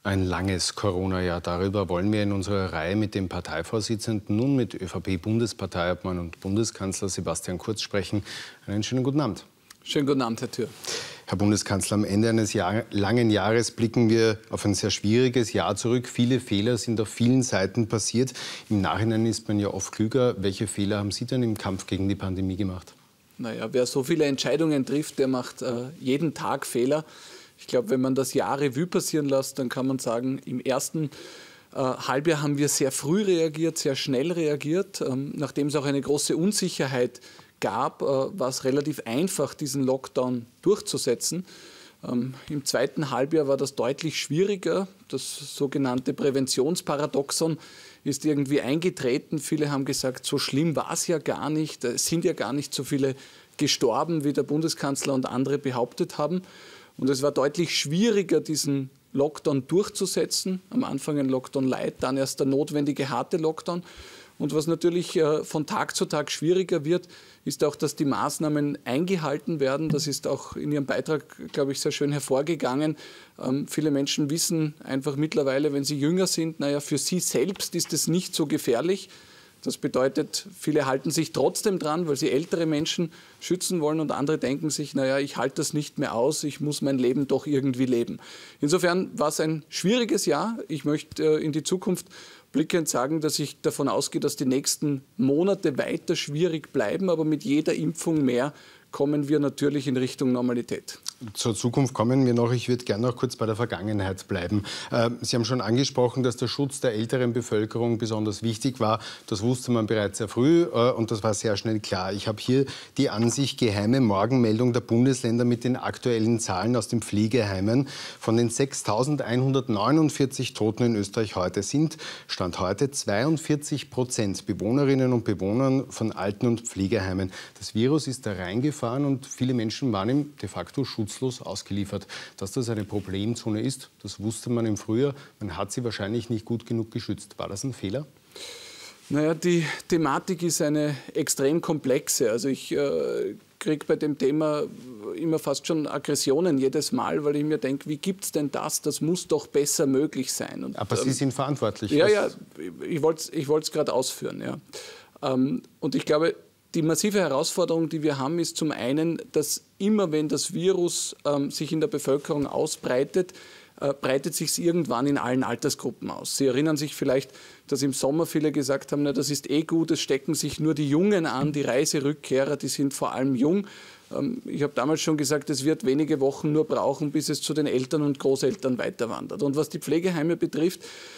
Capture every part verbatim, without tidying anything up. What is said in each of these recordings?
Ein langes Corona-Jahr. Darüber wollen wir in unserer Reihe mit dem Parteivorsitzenden, nun mit ÖVP-Bundesparteiobmann und Bundeskanzler Sebastian Kurz sprechen. Einen schönen guten Abend. Schönen guten Abend, Herr Thür. Herr Bundeskanzler, am Ende eines Jahr, langen Jahres blicken wir auf ein sehr schwieriges Jahr zurück. Viele Fehler sind auf vielen Seiten passiert. Im Nachhinein ist man ja oft klüger. Welche Fehler haben Sie denn im Kampf gegen die Pandemie gemacht? Naja, wer so viele Entscheidungen trifft, der macht äh, jeden Tag Fehler. Ich glaube, wenn man das Jahr Revue passieren lässt, dann kann man sagen, im ersten äh, Halbjahr haben wir sehr früh reagiert, sehr schnell reagiert. Ähm, nachdem es auch eine große Unsicherheit gab, äh, war es relativ einfach, diesen Lockdown durchzusetzen. Ähm, Im zweiten Halbjahr war das deutlich schwieriger. Das sogenannte Präventionsparadoxon ist irgendwie eingetreten. Viele haben gesagt, so schlimm war es ja gar nicht. Es sind ja gar nicht so viele gestorben, wie der Bundeskanzler und andere behauptet haben. Und es war deutlich schwieriger, diesen Lockdown durchzusetzen. Am Anfang ein Lockdown light, dann erst der notwendige harte Lockdown. Und was natürlich äh, von Tag zu Tag schwieriger wird, ist auch, dass die Maßnahmen eingehalten werden. Das ist auch in Ihrem Beitrag, glaube ich, sehr schön hervorgegangen. Ähm, viele Menschen wissen einfach mittlerweile, wenn sie jünger sind, naja, für sie selbst ist es nicht so gefährlich. Das bedeutet, viele halten sich trotzdem dran, weil sie ältere Menschen schützen wollen, und andere denken sich, naja, ich halte das nicht mehr aus, ich muss mein Leben doch irgendwie leben. Insofern war es ein schwieriges Jahr. Ich möchte äh, in die Zukunft blickend sagen, dass ich davon ausgehe, dass die nächsten Monate weiter schwierig bleiben, aber mit jeder Impfung mehr kommen wir natürlich in Richtung Normalität. Zur Zukunft kommen wir noch. Ich würde gerne noch kurz bei der Vergangenheit bleiben. Sie haben schon angesprochen, dass der Schutz der älteren Bevölkerung besonders wichtig war. Das wusste man bereits sehr früh und das war sehr schnell klar. Ich habe hier die an sich geheime Morgenmeldung der Bundesländer mit den aktuellen Zahlen aus den Pflegeheimen. Von den sechstausendeinhundertneunundvierzig Toten in Österreich heute sind Stand heute zweiundvierzig Prozent Bewohnerinnen und Bewohner von Alten- und Pflegeheimen. Das Virus ist da reingefahren und viele Menschen waren ihm de facto schutzlos ausgeliefert. Dass das eine Problemzone ist, das wusste man im Frühjahr. Man hat sie wahrscheinlich nicht gut genug geschützt. War das ein Fehler? Naja, die Thematik ist eine extrem komplexe. Also ich äh, kriege bei dem Thema immer fast schon Aggressionen jedes Mal, weil ich mir denke, wie gibt es denn das? Das muss doch besser möglich sein. Und, Aber Sie ähm, sind verantwortlich. Ja, ja, ich wollte es ich wollt's gerade ausführen. Ja. Ähm, und ich glaube, die massive Herausforderung, die wir haben, ist zum einen, dass immer, wenn das Virus ähm, sich in der Bevölkerung ausbreitet, äh, breitet sich es irgendwann in allen Altersgruppen aus. Sie erinnern sich vielleicht, dass im Sommer viele gesagt haben, na, das ist eh gut, es stecken sich nur die Jungen an, die Reiserückkehrer, die sind vor allem jung. Ähm, ich habe damals schon gesagt, es wird wenige Wochen nur brauchen, bis es zu den Eltern und Großeltern weiterwandert. Und was die Pflegeheime betrifft,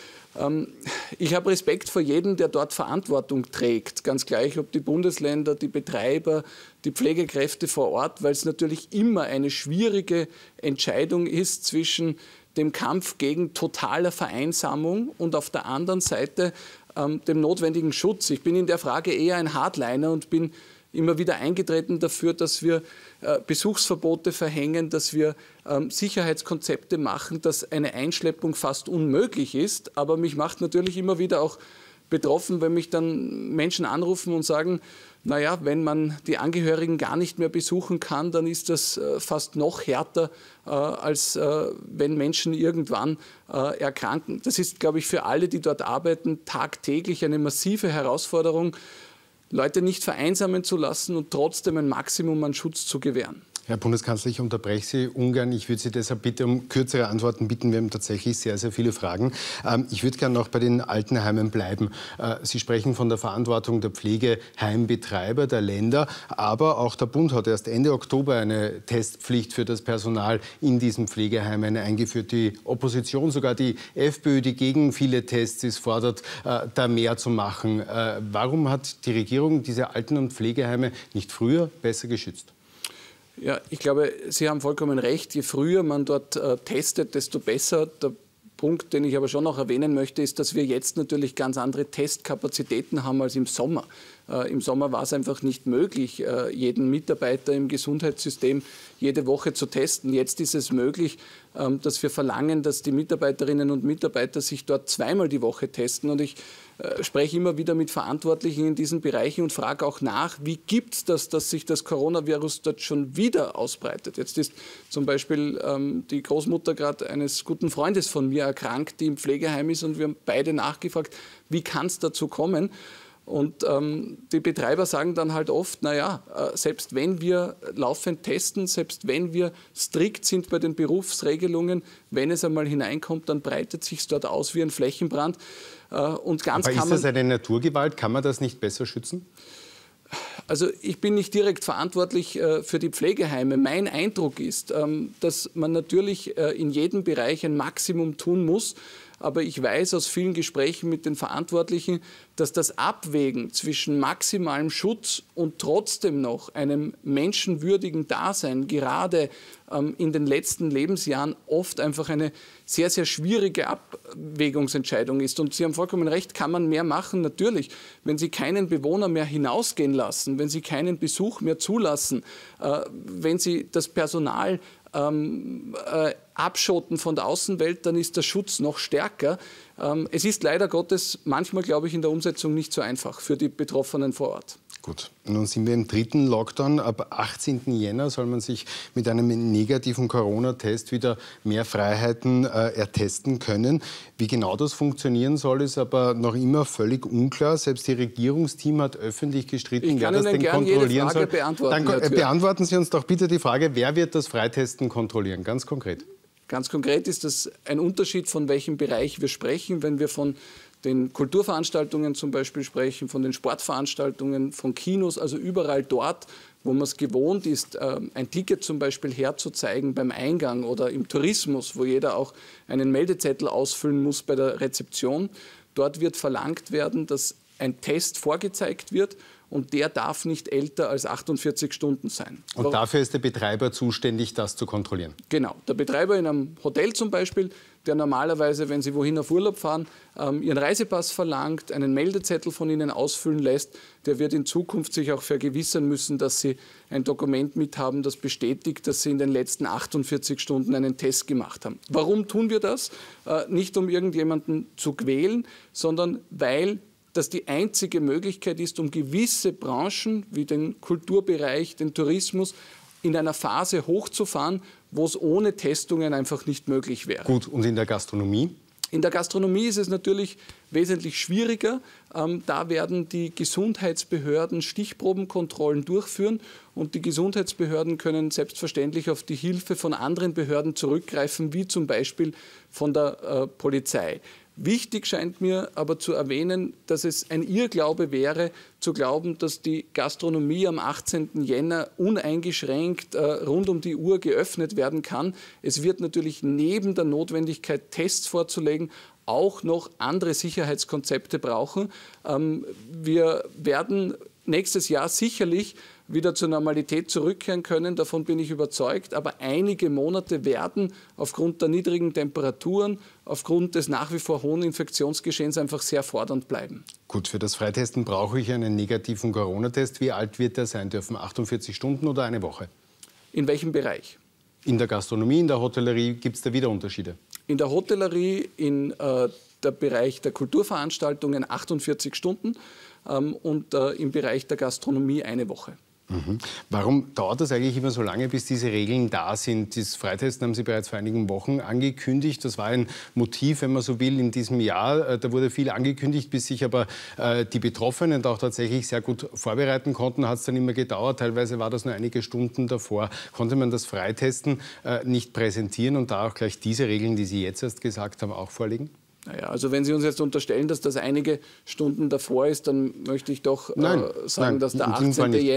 ich habe Respekt vor jedem, der dort Verantwortung trägt, ganz gleich, ob die Bundesländer, die Betreiber, die Pflegekräfte vor Ort, weil es natürlich immer eine schwierige Entscheidung ist zwischen dem Kampf gegen totaler Vereinsamung und auf der anderen Seite ähm, dem notwendigen Schutz. Ich bin in der Frage eher ein Hardliner und bin immer wieder eingetreten dafür, dass wir äh, Besuchsverbote verhängen, dass wir ähm, Sicherheitskonzepte machen, dass eine Einschleppung fast unmöglich ist. Aber mich macht natürlich immer wieder auch betroffen, wenn mich dann Menschen anrufen und sagen, naja, wenn man die Angehörigen gar nicht mehr besuchen kann, dann ist das äh, fast noch härter, äh, als äh, wenn Menschen irgendwann äh, erkranken. Das ist, glaube ich, für alle, die dort arbeiten, tagtäglich eine massive Herausforderung, Leute nicht vereinsamen zu lassen und trotzdem ein Maximum an Schutz zu gewähren. Herr Bundeskanzler, ich unterbreche Sie ungern. Ich würde Sie deshalb bitte um kürzere Antworten bitten. Wir haben tatsächlich sehr, sehr viele Fragen. Ähm, ich würde gerne noch bei den Altenheimen bleiben. Äh, Sie sprechen von der Verantwortung der Pflegeheimbetreiber, der Länder. Aber auch der Bund hat erst Ende Oktober eine Testpflicht für das Personal in diesen Pflegeheimen eingeführt. Die Opposition, sogar die FPÖ, die gegen viele Tests ist, fordert, äh, da mehr zu machen. Äh, warum hat die Regierung diese Alten- und Pflegeheime nicht früher besser geschützt? Ja, ich glaube, Sie haben vollkommen recht. Je früher man dort äh, testet, desto besser. Der Punkt, den ich aber schon noch erwähnen möchte, ist, dass wir jetzt natürlich ganz andere Testkapazitäten haben als im Sommer. Äh, Im Sommer war es einfach nicht möglich, äh, jeden Mitarbeiter im Gesundheitssystem jede Woche zu testen. Jetzt ist es möglich, ähm, dass wir verlangen, dass die Mitarbeiterinnen und Mitarbeiter sich dort zweimal die Woche testen. Und ich äh, spreche immer wieder mit Verantwortlichen in diesen Bereichen und frage auch nach, wie gibt es das, dass sich das Coronavirus dort schon wieder ausbreitet. Jetzt ist zum Beispiel ähm, die Großmutter gerade eines guten Freundes von mir erkrankt, die im Pflegeheim ist, und wir haben beide nachgefragt, wie kann es dazu kommen? Und ähm, die Betreiber sagen dann halt oft, naja, äh, selbst wenn wir laufend testen, selbst wenn wir strikt sind bei den Berufsregelungen, wenn es einmal hineinkommt, dann breitet sich es dort aus wie ein Flächenbrand. Äh, und ganz Aber kann ist man, das eine Naturgewalt? Kann man das nicht besser schützen? Also ich bin nicht direkt verantwortlich äh, für die Pflegeheime. Mein Eindruck ist, ähm, dass man natürlich äh, in jedem Bereich ein Maximum tun muss. Aber ich weiß aus vielen Gesprächen mit den Verantwortlichen, dass das Abwägen zwischen maximalem Schutz und trotzdem noch einem menschenwürdigen Dasein gerade ähm, in den letzten Lebensjahren oft einfach eine sehr, sehr schwierige Abwägungsentscheidung ist. Und Sie haben vollkommen recht, kann man mehr machen? Natürlich. Wenn Sie keinen Bewohner mehr hinausgehen lassen, wenn Sie keinen Besuch mehr zulassen, äh, wenn Sie das Personal Ähm, äh, abschotten von der Außenwelt, dann ist der Schutz noch stärker. Ähm, es ist leider Gottes manchmal, glaube ich, in der Umsetzung nicht so einfach für die Betroffenen vor Ort. Gut, nun sind wir im dritten Lockdown. Ab achtzehnten Jänner soll man sich mit einem negativen Corona-Test wieder mehr Freiheiten äh, ertesten können. Wie genau das funktionieren soll, ist aber noch immer völlig unklar. Selbst die Regierungsteam hat öffentlich gestritten, wer das denn kontrollieren soll. Dann äh, beantworten Sie uns doch bitte die Frage, wer wird das Freitesten kontrollieren? Ganz konkret. Ganz konkret ist das ein Unterschied, von welchem Bereich wir sprechen. Wenn wir von den Kulturveranstaltungen zum Beispiel sprechen, von den Sportveranstaltungen, von Kinos, also überall dort, wo man es gewohnt ist, ein Ticket zum Beispiel herzuzeigen beim Eingang, oder im Tourismus, wo jeder auch einen Meldezettel ausfüllen muss bei der Rezeption. Dort wird verlangt werden, dass ein Test vorgezeigt wird, und der darf nicht älter als achtundvierzig Stunden sein. Und dafür ist der Betreiber zuständig, das zu kontrollieren? Genau. Der Betreiber in einem Hotel zum Beispiel, der normalerweise, wenn Sie wohin auf Urlaub fahren, ähm, Ihren Reisepass verlangt, einen Meldezettel von Ihnen ausfüllen lässt, der wird in Zukunft sich auch vergewissern müssen, dass Sie ein Dokument mithaben, das bestätigt, dass Sie in den letzten achtundvierzig Stunden einen Test gemacht haben. Warum tun wir das? Äh, nicht um irgendjemanden zu quälen, sondern weil das die einzige Möglichkeit ist, um gewisse Branchen wie den Kulturbereich, den Tourismus in einer Phase hochzufahren, wo es ohne Testungen einfach nicht möglich wäre. Gut, und in der Gastronomie? In der Gastronomie ist es natürlich wesentlich schwieriger. Ähm, da werden die Gesundheitsbehörden Stichprobenkontrollen durchführen, und die Gesundheitsbehörden können selbstverständlich auf die Hilfe von anderen Behörden zurückgreifen, wie zum Beispiel von der äh, Polizei. Wichtig scheint mir aber zu erwähnen, dass es ein Irrglaube wäre, zu glauben, dass die Gastronomie am achtzehnten Jänner uneingeschränkt äh, rund um die Uhr geöffnet werden kann. Es wird natürlich neben der Notwendigkeit, Tests vorzulegen, auch noch andere Sicherheitskonzepte brauchen. Ähm, wir werden nächstes Jahr sicherlich wieder zur Normalität zurückkehren können, davon bin ich überzeugt. Aber einige Monate werden aufgrund der niedrigen Temperaturen, aufgrund des nach wie vor hohen Infektionsgeschehens einfach sehr fordernd bleiben. Gut, für das Freitesten brauche ich einen negativen Corona-Test. Wie alt wird der sein dürfen? achtundvierzig Stunden oder eine Woche? In welchem Bereich? In der Gastronomie, in der Hotellerie, gibt es da wieder Unterschiede? In der Hotellerie, in äh, der Bereich der Kulturveranstaltungen achtundvierzig Stunden ähm, und äh, im Bereich der Gastronomie eine Woche. Mhm. Warum dauert das eigentlich immer so lange, bis diese Regeln da sind? Das Freitesten haben Sie bereits vor einigen Wochen angekündigt. Das war ein Motiv, wenn man so will, in diesem Jahr. Da wurde viel angekündigt, bis sich aber äh, die Betroffenen auch tatsächlich sehr gut vorbereiten konnten. Hat es dann immer gedauert. Teilweise war das nur einige Stunden davor. Konnte man das Freitesten äh, nicht präsentieren und da auch gleich diese Regeln, die Sie jetzt erst gesagt haben, auch vorlegen? Naja, also wenn Sie uns jetzt unterstellen, dass das einige Stunden davor ist, dann möchte ich doch nein, äh, sagen, nein, dass der achtzehnte Jänner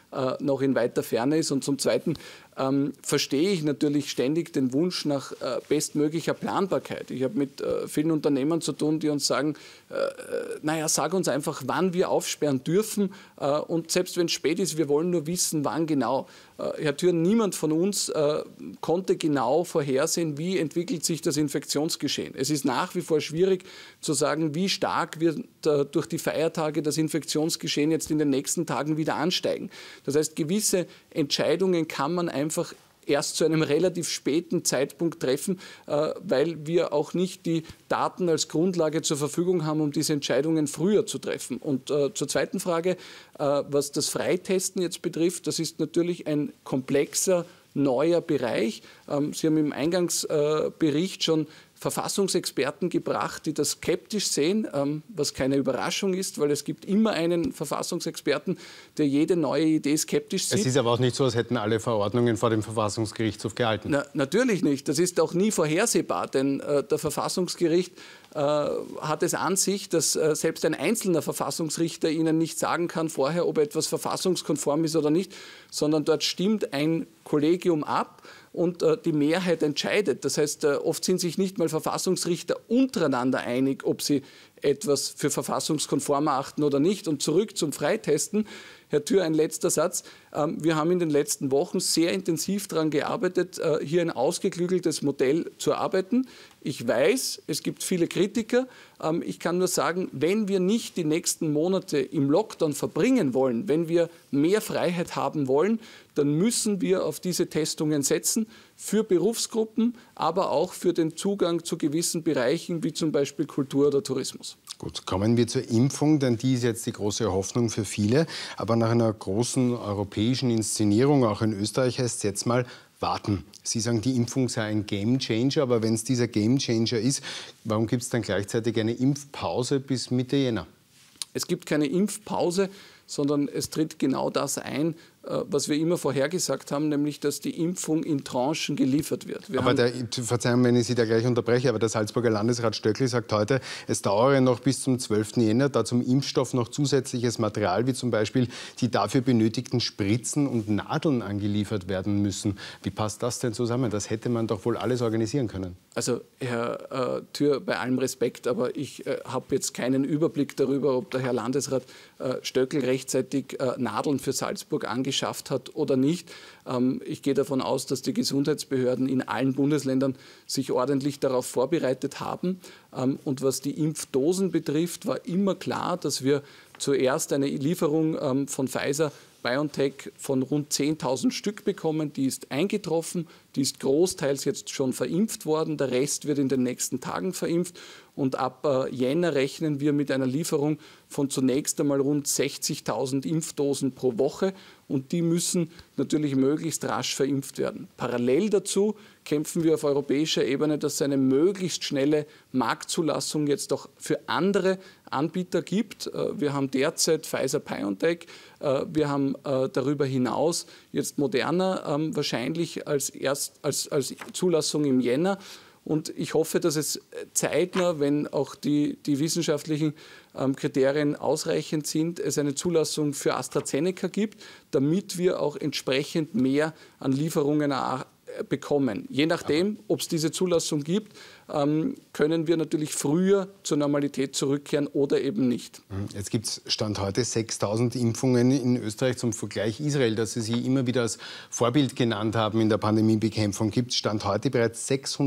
äh, noch in weiter Ferne ist. Und zum Zweiten ähm, verstehe ich natürlich ständig den Wunsch nach äh, bestmöglicher Planbarkeit. Ich habe mit äh, vielen Unternehmern zu tun, die uns sagen, äh, naja, sag uns einfach, wann wir aufsperren dürfen. Äh, und selbst wenn es spät ist, wir wollen nur wissen, wann genau. Äh, Herr Thür, niemand von uns äh, konnte genau vorhersehen, wie entwickelt sich das Infektionsgeschehen. Es ist nach wie vor schwierig zu sagen, wie stark wird äh, durch die Feiertage das Infektionsgeschehen jetzt in den nächsten Tagen wieder ansteigen. Das heißt, gewisse Entscheidungen kann man einfach erst zu einem relativ späten Zeitpunkt treffen, äh, weil wir auch nicht die Daten als Grundlage zur Verfügung haben, um diese Entscheidungen früher zu treffen. Und äh, zur zweiten Frage, äh, was das Freitesten jetzt betrifft, das ist natürlich ein komplexer, neuer Bereich. Ähm, Sie haben im Eingangsbericht äh, schon Verfassungsexperten gebracht, die das skeptisch sehen, ähm, was keine Überraschung ist, weil es gibt immer einen Verfassungsexperten, der jede neue Idee skeptisch sieht. Es ist aber auch nicht so, als hätten alle Verordnungen vor dem Verfassungsgerichtshof gehalten. Na, natürlich nicht. Das ist auch nie vorhersehbar, denn äh, der Verfassungsgericht äh, hat es an sich, dass äh, selbst ein einzelner Verfassungsrichter Ihnen nicht sagen kann vorher, ob etwas verfassungskonform ist oder nicht, sondern dort stimmt ein Kollegium ab und äh, die Mehrheit entscheidet. Das heißt, äh, oft sind sich nicht mal Verfassungsrichter untereinander einig, ob sie etwas für verfassungskonform erachten oder nicht. Und zurück zum Freitesten. Herr Thür, ein letzter Satz. Ähm, wir haben in den letzten Wochen sehr intensiv daran gearbeitet, äh, hier ein ausgeklügeltes Modell zu erarbeiten. Ich weiß, es gibt viele Kritiker. Ähm, ich kann nur sagen, wenn wir nicht die nächsten Monate im Lockdown verbringen wollen, wenn wir mehr Freiheit haben wollen, dann müssen wir auf diese Testungen setzen, für Berufsgruppen, aber auch für den Zugang zu gewissen Bereichen, wie zum Beispiel Kultur oder Tourismus. Gut, kommen wir zur Impfung, denn die ist jetzt die große Hoffnung für viele. Aber nach einer großen europäischen Inszenierung, auch in Österreich, heißt es jetzt mal warten. Sie sagen, die Impfung sei ein Gamechanger, aber wenn es dieser Gamechanger ist, warum gibt es dann gleichzeitig eine Impfpause bis Mitte Jänner? Es gibt keine Impfpause, sondern es tritt genau das ein, was wir immer vorhergesagt haben, nämlich, dass die Impfung in Tranchen geliefert wird. Wir aber der, Verzeihung, wenn ich Sie da gleich unterbreche, aber der Salzburger Landesrat Stöckl sagt heute, es dauere noch bis zum zwölften Jänner, da zum Impfstoff noch zusätzliches Material, wie zum Beispiel die dafür benötigten Spritzen und Nadeln angeliefert werden müssen. Wie passt das denn zusammen? Das hätte man doch wohl alles organisieren können. Also, Herr äh, Thür, bei allem Respekt, aber ich äh, habe jetzt keinen Überblick darüber, ob der Herr Landesrat äh, Stöckl rechtzeitig äh, Nadeln für Salzburg angeschafft hat oder nicht. Ähm, ich gehe davon aus, dass die Gesundheitsbehörden in allen Bundesländern sich ordentlich darauf vorbereitet haben. Ähm, und was die Impfdosen betrifft, war immer klar, dass wir zuerst eine Lieferung ähm, von Pfizer BioNTech von rund zehntausend Stück bekommen. Die ist eingetroffen, die ist großteils jetzt schon verimpft worden. Der Rest wird in den nächsten Tagen verimpft. Und ab äh, Jänner rechnen wir mit einer Lieferung von zunächst einmal rund sechzigtausend Impfdosen pro Woche. Und die müssen natürlich möglichst rasch verimpft werden. Parallel dazu kämpfen wir auf europäischer Ebene, dass es eine möglichst schnelle Marktzulassung jetzt auch für andere Anbieter gibt. Wir haben derzeit Pfizer-BioNTech. Wir haben darüber hinaus jetzt Moderna wahrscheinlich als, erst, als, als Zulassung im Jänner. Und ich hoffe, dass es zeitnah, wenn auch die, die wissenschaftlichen ähm, Kriterien ausreichend sind, es eine Zulassung für AstraZeneca gibt, damit wir auch entsprechend mehr an Lieferungen bekommen. Je nachdem, ob es diese Zulassung gibt, ähm, können wir natürlich früher zur Normalität zurückkehren oder eben nicht. Jetzt gibt es Stand heute sechstausend Impfungen in Österreich. Zum Vergleich Israel, das Sie immer wieder als Vorbild genannt haben in der Pandemiebekämpfung, gibt es Stand heute bereits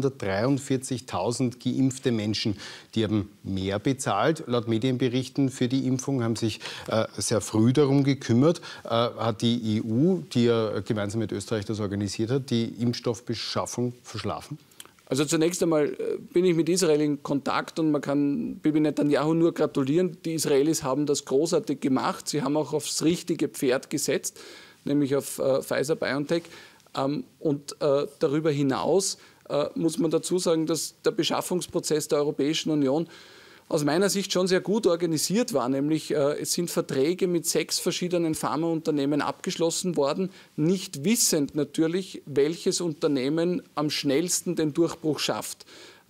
sechshundertdreiundvierzigtausend geimpfte Menschen. Die haben mehr bezahlt. Laut Medienberichten für die Impfung haben sich äh, sehr früh darum gekümmert. Äh, hat die E U, die ja gemeinsam mit Österreich das organisiert hat, die Impfstoffbeschaffung verschlafen? Also zunächst einmal bin ich mit Israel in Kontakt und man kann Bibi Netanyahu nur gratulieren. Die Israelis haben das großartig gemacht. Sie haben auch aufs richtige Pferd gesetzt, nämlich auf äh, Pfizer-BioNTech. Ähm, und äh, darüber hinaus äh, muss man dazu sagen, dass der Beschaffungsprozess der Europäischen Union aus meiner Sicht schon sehr gut organisiert war. Nämlich äh, es sind Verträge mit sechs verschiedenen Pharmaunternehmen abgeschlossen worden, nicht wissend natürlich, welches Unternehmen am schnellsten den Durchbruch schafft.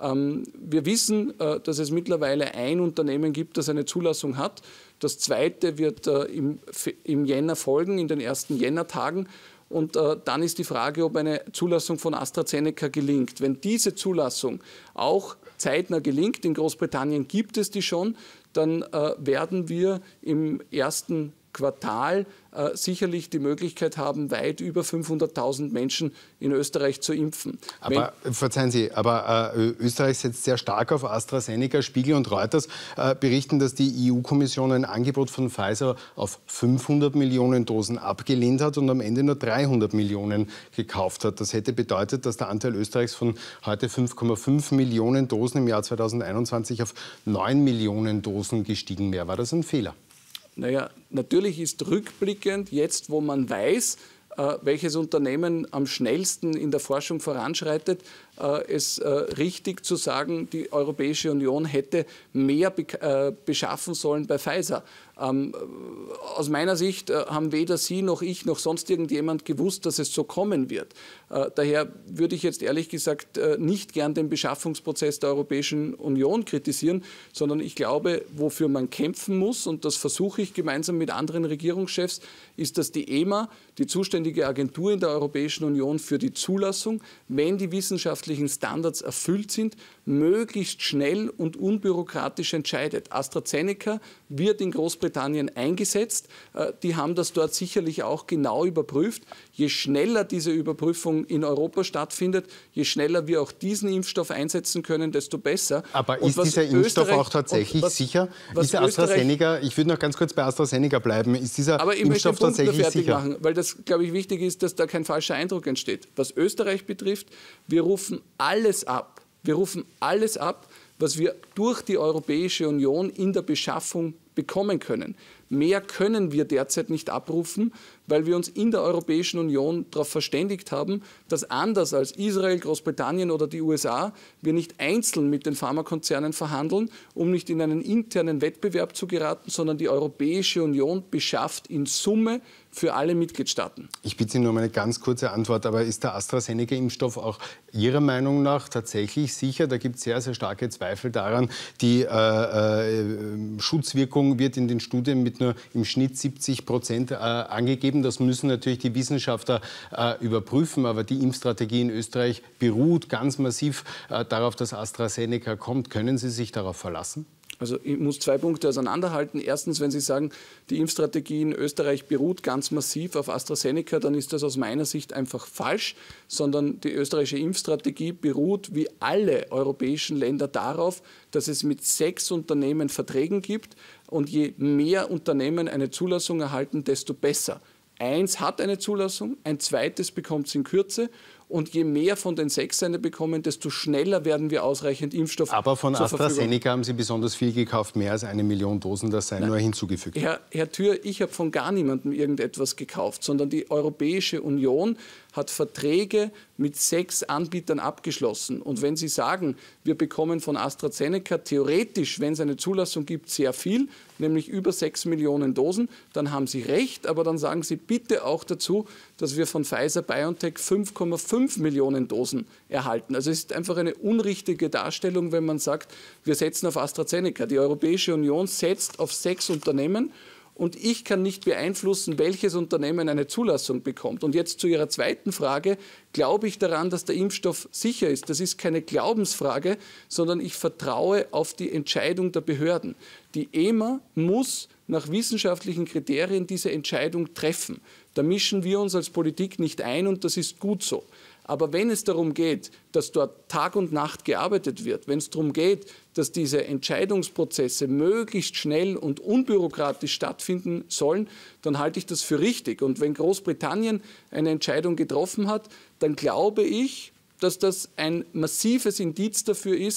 Ähm, wir wissen, äh, dass es mittlerweile ein Unternehmen gibt, das eine Zulassung hat. Das zweite wird äh, im, im Jänner folgen, in den ersten Jännertagen. Und äh, dann ist die Frage, ob eine Zulassung von AstraZeneca gelingt. Wenn diese Zulassung auch zeitnah gelingt, in Großbritannien gibt es die schon, dann äh, werden wir im ersten Quartal äh, sicherlich die Möglichkeit haben, weit über fünfhunderttausend Menschen in Österreich zu impfen. Aber Wenn, verzeihen Sie, aber äh, Österreich setzt sehr stark auf AstraZeneca. Spiegel und Reuters äh, berichten, dass die E U-Kommission ein Angebot von Pfizer auf fünfhundert Millionen Dosen abgelehnt hat und am Ende nur dreihundert Millionen gekauft hat. Das hätte bedeutet, dass der Anteil Österreichs von heute fünf Komma fünf Millionen Dosen im Jahr zweitausendeinundzwanzig auf neun Millionen Dosen gestiegen wäre. War das ein Fehler? Naja, natürlich ist rückblickend, jetzt wo man weiß, äh, welches Unternehmen am schnellsten in der Forschung voranschreitet, äh, es äh, richtig zu sagen, die Europäische Union hätte mehr be äh, beschaffen sollen bei Pfizer. Ähm, aus meiner Sicht äh, haben weder Sie noch ich noch sonst irgendjemand gewusst, dass es so kommen wird. Äh, daher würde ich jetzt ehrlich gesagt äh, nicht gern den Beschaffungsprozess der Europäischen Union kritisieren, sondern ich glaube, wofür man kämpfen muss, und das versuche ich gemeinsam mit anderen Regierungschefs, ist, dass die E M A, die zuständige Agentur in der Europäischen Union für die Zulassung, wenn die wissenschaftlichen Standards erfüllt sind, möglichst schnell und unbürokratisch entscheidet. AstraZeneca wird in Großbritannien eingesetzt. Die haben das dort sicherlich auch genau überprüft. Je schneller diese Überprüfung in Europa stattfindet, je schneller wir auch diesen Impfstoff einsetzen können, desto besser. Aber ist dieser Impfstoff auch tatsächlich was, sicher? Was ist der AstraZeneca, ich würde noch ganz kurz bei AstraZeneca bleiben, ist dieser aber ich Impfstoff möchte den Punkt tatsächlich nur fertig sicher? machen, weil das, glaube ich, wichtig ist, dass da kein falscher Eindruck entsteht. Was Österreich betrifft, wir rufen alles ab. Wir rufen alles ab, was wir durch die Europäische Union in der Beschaffung bekommen können. Mehr können wir derzeit nicht abrufen, weil wir uns in der Europäischen Union darauf verständigt haben, dass anders als Israel, Großbritannien oder die U S A wir nicht einzeln mit den Pharmakonzernen verhandeln, um nicht in einen internen Wettbewerb zu geraten, sondern die Europäische Union beschafft in Summe für alle Mitgliedstaaten. Ich bitte Sie nur um eine ganz kurze Antwort, aber ist der AstraZeneca-Impfstoff auch Ihrer Meinung nach tatsächlich sicher? Da gibt es sehr, sehr starke Zweifel daran. Die äh, äh, Schutzwirkung wird in den Studien mit nur im Schnitt siebzig Prozent äh, angegeben. Das müssen natürlich die Wissenschaftler äh, überprüfen, aber die Impfstrategie in Österreich beruht ganz massiv äh, darauf, dass AstraZeneca kommt. Können Sie sich darauf verlassen? Also ich muss zwei Punkte auseinanderhalten. Erstens, wenn Sie sagen, die Impfstrategie in Österreich beruht ganz massiv auf AstraZeneca, dann ist das aus meiner Sicht einfach falsch, sondern die österreichische Impfstrategie beruht wie alle europäischen Länder darauf, dass es mit sechs Unternehmen Verträgen gibt und je mehr Unternehmen eine Zulassung erhalten, desto besser. Eins hat eine Zulassung, ein zweites bekommt es in Kürze. Und je mehr von den sechs eine bekommen, desto schneller werden wir ausreichend Impfstoff zur Verfügung. Aber von AstraZeneca haben Sie besonders viel gekauft, mehr als eine Million Dosen, das sei Nein. nur hinzugefügt. Herr, Herr Thür, ich habe von gar niemandem irgendetwas gekauft, sondern die Europäische Union hat Verträge mit sechs Anbietern abgeschlossen. Und wenn Sie sagen, wir bekommen von AstraZeneca theoretisch, wenn es eine Zulassung gibt, sehr viel, nämlich über sechs Millionen Dosen, dann haben Sie recht, aber dann sagen Sie bitte auch dazu, dass wir von Pfizer-BioNTech fünf Komma fünf Millionen Dosen erhalten. Also es ist einfach eine unrichtige Darstellung, wenn man sagt, wir setzen auf AstraZeneca. Die Europäische Union setzt auf sechs Unternehmen. Und ich kann nicht beeinflussen, welches Unternehmen eine Zulassung bekommt. Und jetzt zu Ihrer zweiten Frage. Glaube ich daran, dass der Impfstoff sicher ist? Das ist keine Glaubensfrage, sondern ich vertraue auf die Entscheidung der Behörden. Die E M A muss nach wissenschaftlichen Kriterien diese Entscheidung treffen. Da mischen wir uns als Politik nicht ein und das ist gut so. Aber wenn es darum geht, dass dort Tag und Nacht gearbeitet wird, wenn es darum geht, dass diese Entscheidungsprozesse möglichst schnell und unbürokratisch stattfinden sollen, dann halte ich das für richtig. Und wenn Großbritannien eine Entscheidung getroffen hat, dann glaube ich, dass das ein massives Indiz dafür ist,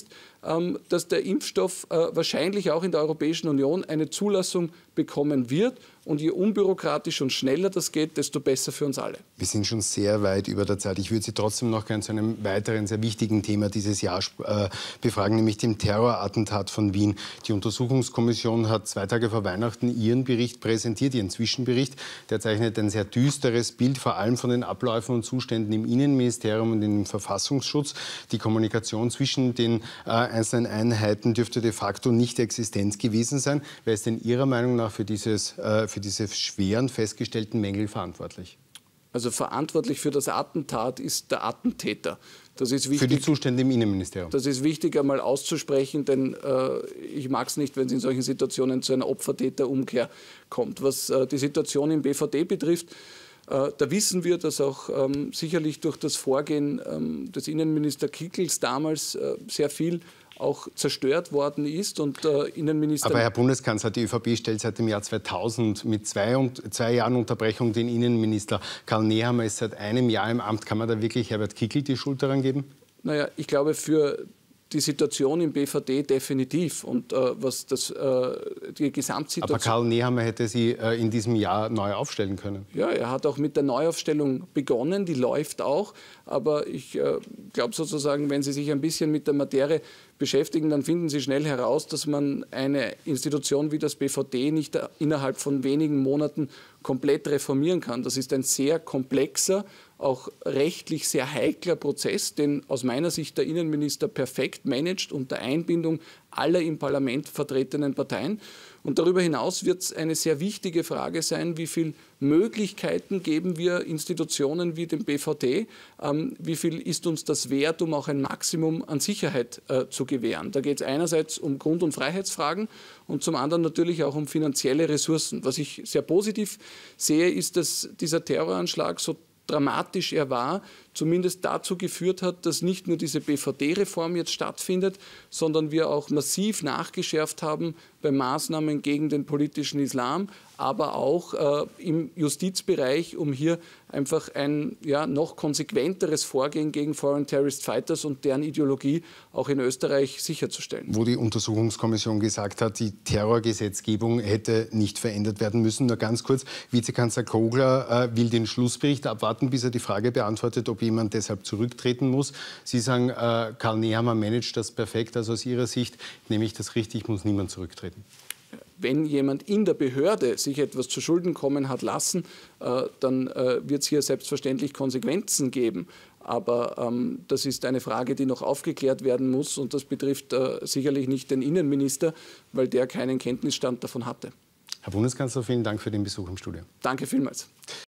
ähm, dass der Impfstoff äh, wahrscheinlich auch in der Europäischen Union eine Zulassung bekommen wird. Und je unbürokratisch und schneller das geht, desto besser für uns alle. Wir sind schon sehr weit über der Zeit. Ich würde Sie trotzdem noch gerne zu einem weiteren, sehr wichtigen Thema dieses Jahr äh, befragen, nämlich dem Terrorattentat von Wien. Die Untersuchungskommission hat zwei Tage vor Weihnachten ihren Bericht präsentiert, ihren Zwischenbericht. Der zeichnet ein sehr düsteres Bild, vor allem von den Abläufen und Zuständen im Innenministerium und im Verfassungsschutz. Die Kommunikation zwischen den äh, einzelnen Einheiten dürfte de facto nicht existent gewesen sein. Wer ist denn Ihrer Meinung nach für dieses äh, für diese schweren festgestellten Mängel verantwortlich? Also verantwortlich für das Attentat ist der Attentäter. Das ist wichtig, für die Zustände im Innenministerium? Das ist wichtig einmal auszusprechen, denn äh, ich mag es nicht, wenn es in solchen Situationen zu einer Opfer-Täter-Umkehr kommt. Was äh, die Situation im B V D betrifft, äh, da wissen wir, dass auch ähm, sicherlich durch das Vorgehen ähm, des Innenminister Kickls damals äh, sehr viel auch zerstört worden ist. Und, äh, Innenminister Aber Herr Bundeskanzler, die ÖVP stellt seit dem Jahr zweitausend mit zwei, und, zwei Jahren Unterbrechung den Innenminister. Karl Nehammer ist seit einem Jahr im Amt. Kann man da wirklich Herbert Kickl die Schuld daran geben? Naja, ich glaube, für die Situation im B V D definitiv. Und äh, was das, äh, die Gesamtsituation... Aber Karl Nehammer hätte sie äh, in diesem Jahr neu aufstellen können. Ja, er hat auch mit der Neuaufstellung begonnen, die läuft auch. Aber ich äh, glaube sozusagen, wenn Sie sich ein bisschen mit der Materie beschäftigen, dann finden Sie schnell heraus, dass man eine Institution wie das B V D nicht innerhalb von wenigen Monaten komplett reformieren kann. Das ist ein sehr komplexer, auch rechtlich sehr heikler Prozess, den aus meiner Sicht der Innenminister perfekt managt unter Einbindung aller im Parlament vertretenen Parteien. Und darüber hinaus wird es eine sehr wichtige Frage sein, wie viele Möglichkeiten geben wir Institutionen wie dem B V D, ähm, wie viel ist uns das wert, um auch ein Maximum an Sicherheit äh, zu gewähren. Da geht es einerseits um Grund- und Freiheitsfragen und zum anderen natürlich auch um finanzielle Ressourcen. Was ich sehr positiv sehe, ist, dass dieser Terroranschlag, so dramatisch er war, zumindest dazu geführt hat, dass nicht nur diese B V D-Reform jetzt stattfindet, sondern wir auch massiv nachgeschärft haben bei Maßnahmen gegen den politischen Islam, aber auch äh, im Justizbereich, um hier einfach ein ja, noch konsequenteres Vorgehen gegen Foreign Terrorist Fighters und deren Ideologie auch in Österreich sicherzustellen. Wo die Untersuchungskommission gesagt hat, die Terrorgesetzgebung hätte nicht verändert werden müssen. Nur ganz kurz, Vizekanzler Kogler äh, will den Schlussbericht abwarten, bis er die Frage beantwortet, ob jemand deshalb zurücktreten muss. Sie sagen, äh, Karl Nehammer managt das perfekt. Also aus Ihrer Sicht nehme ich das richtig, muss niemand zurücktreten. Wenn jemand in der Behörde sich etwas zu Schulden kommen hat lassen, äh, dann äh, wird es hier selbstverständlich Konsequenzen geben. Aber ähm, das ist eine Frage, die noch aufgeklärt werden muss. Und das betrifft äh, sicherlich nicht den Innenminister, weil der keinen Kenntnisstand davon hatte. Herr Bundeskanzler, vielen Dank für den Besuch im Studio. Danke vielmals.